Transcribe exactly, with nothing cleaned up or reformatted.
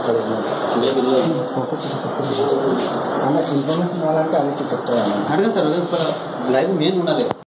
అన్నకి ఇన్ఫర్మేషన్ కావాలంటే అది చెప్తాను అడగండి సార్ లైవ్ మెయిన్ ఉండాలి.